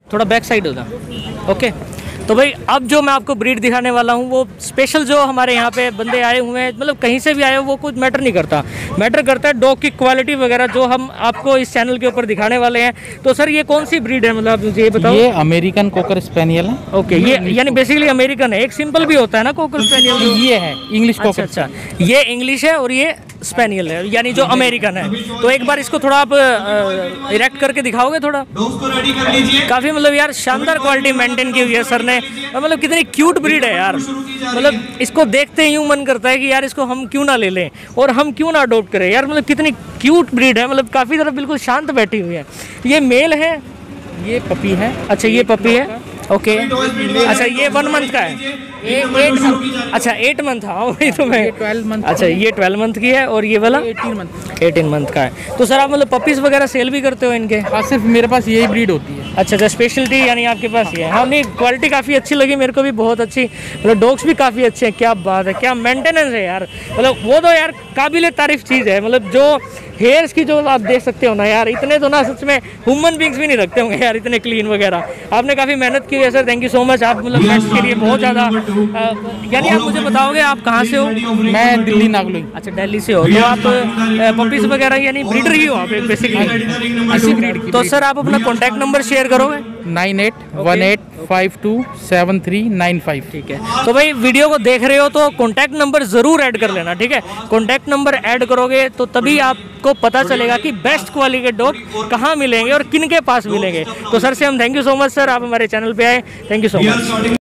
थोड़ा back side होता। Okay, तो भाई अब जो मैं आपको ब्रीड दिखाने वाला हूँ वो स्पेशल जो हमारे यहाँ पे बंदे आए हुए हैं, मतलब कहीं से भी आए हो वो कुछ मैटर नहीं करता, मैटर करता है डॉग की क्वालिटी वगैरह जो हम आपको इस चैनल के ऊपर दिखाने वाले हैं। तो सर ये कौन सी ब्रीड है, मतलब आप मुझे ये बताओ। ये अमेरिकन कोकर स्पेनियल है। ओके, ये यानी बेसिकली अमेरिकन है। एक सिंपल भी होता है ना कोकर स्पेनियल, ये है इंग्लिश कोकर। अच्छा, ये इंग्लिश है और ये स्पेनियल है, यानी जो अमेरिकन है। तो एक बार इसको थोड़ा आप इरेक्ट करके दिखाओगे थोड़ा। काफ़ी मतलब यार शानदार क्वालिटी मेंटेन की हुई है सर ने, और मतलब कितनी क्यूट ब्रीड है यार। मतलब इसको देखते ही यूँ मन करता है कि यार इसको हम क्यों ना ले लें और हम क्यों ना अडॉप्ट करें यार। मतलब कितनी क्यूट ब्रीड है, मतलब काफ़ी ज़रा बिल्कुल शांत बैठी हुई है। ये मेल है, ये पपी है। अच्छा ये पपी है। ओके, अच्छा ये 1 मंथ का है। अच्छा 8 मंथ, हाँ वही तो मैं 12 मंथ। अच्छा ये 12 मंथ की है और ये वाला 18 मंथ का है। तो सर आप मतलब पपीज़ वगैरह सेल भी करते हो इनके? हाँ, सिर्फ मेरे पास यही ब्रीड होती है। अच्छा, स्पेशलिटी यानी आपके पास ये है। हाँ नहीं, क्वालिटी काफ़ी अच्छी लगी मेरे को भी, बहुत अच्छी। मतलब डॉग्स भी काफ़ी अच्छे हैं। क्या बात है, क्या मेंटेनेंस है यार। मतलब वो तो यार काबिल तारीफ चीज़ है। मतलब जो हेयर्स की जो आप देख सकते हो ना यार, इतने तो ना सच में ह्यूमन बींग्स भी नहीं रखते होंगे यार, इतने क्लीन वगैरह। आपने काफ़ी मेहनत की है sir, thank you so much. आप मतलब पेट्स के लिए बहुत ज़्यादा यानी आप मुझे बताओगे आप कहाँ से हो? मैं दिल्ली नागलोई। अच्छा दिल्ली से हो, तो आप पपीज़ वगैरह यानी ब्रीडर ही हो आप बेसिकली इसी ब्रीड की। तो सर आप अपना कॉन्टैक्ट नंबर शेयर करोगे? 9818527395। ठीक है, तो भाई वीडियो को देख रहे हो तो कॉन्टैक्ट नंबर ज़रूर ऐड कर लेना, ठीक है। कॉन्टैक्ट नंबर ऐड करोगे तो तभी आपको पता चलेगा कि बेस्ट क्वालिटी के डॉग कहाँ मिलेंगे और किन के पास मिलेंगे। तो सर से हम thank you so much sir, आप हमारे चैनल पे आए, थैंक यू सो मच।